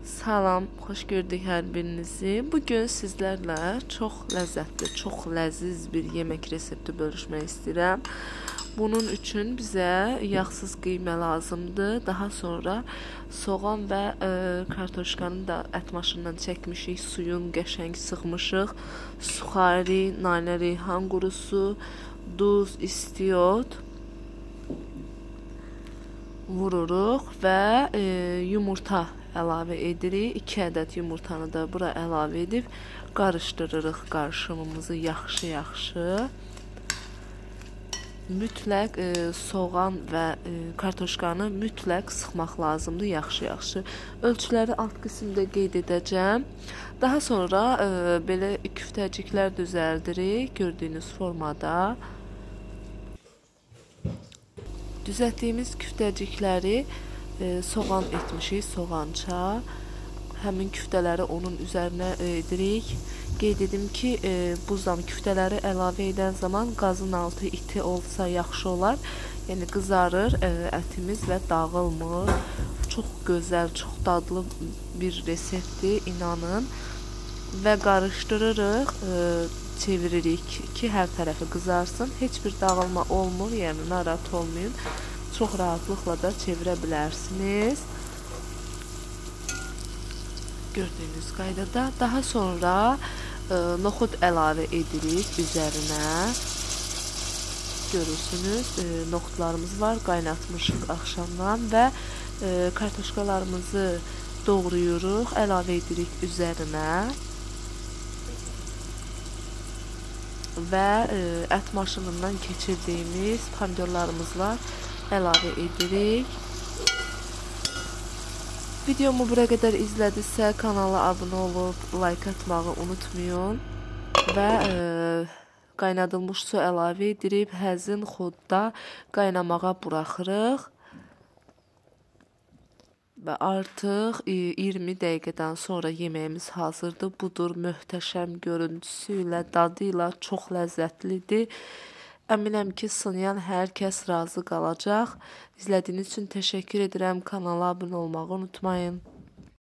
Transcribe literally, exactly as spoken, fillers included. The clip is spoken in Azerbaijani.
Salam, xoş gördük hər birinizi. Bugün sizlərlə çox ləzzətli, çox ləziz bir yemək resepti bölüşmək istəyirəm. Bunun üçün bizə yağsız qiymə lazımdır. Daha sonra soğan və e, kartoşkanı da ət maşından çəkmişik, suyun qəşəng sıxmışıq. Suxari, nanə, reyhan qurusu, duz, istiot vururuq və e, yumurta əlavə edirik. iki ədəd yumurtanı da bura əlavə edib qarışdırırıq qarışımımızı yaxşı-yaxşı. Mütləq e, soğan və e, kartoşkanı mütləq sıxmaq lazımdır yaxşı-yaxşı. Ölçüləri alt qismdə qeyd edəcəm. Daha sonra e, belə küftəciklər düzəldirik gördüyünüz formada. Düzəltdiyimiz küftəcikləri e, soğan etmişik, soğança. Həmin küftələri onun üzərinə edirik. Qeyd edim ki, e, buzdan küftələri əlavə edən zaman qazın altı iti olsa yaxşı olar. Yəni qızarır e, ətimiz və dağılmır. Çox gözəl, çox dadlı bir reseptdir, inanın. Və qarışdırırıq, e, çeviririk ki, hər tərəfi qızarsın. Heç bir dağılma olmur, yəni narahat olmayın. Çox rahatlıqla da çevirə bilərsiniz. Gördüyünüz qaydada. Daha sonra e, noxud əlavə edirik üzərinə. Görürsünüz, e, noxudlarımız var, qaynatmışıq axşamdan və e, kartoşkalarımızı doğrayırıq, əlavə edirik üzərinə. Və e, ət maşınından keçirdiyimiz pomidorlarımız var, əlavə edirik. Videomu bura qədər izlədinizsə kanala abunə olub like atmağı unutmayın və e, qaynadılmış su əlavə edib həzin xodda qaynamağa buraxırıq. Və artıq iyirmi dəqiqədən sonra yeməyimiz hazırdır. Budur, möhtəşəm görüntüsü ilə, dadı ilə çox ləzzətlidir. Əminəm ki, sınayan hər kəs razı qalacaq. İzlədiyiniz üçün təşəkkür edirəm. Kanala abunə olmağı unutmayın.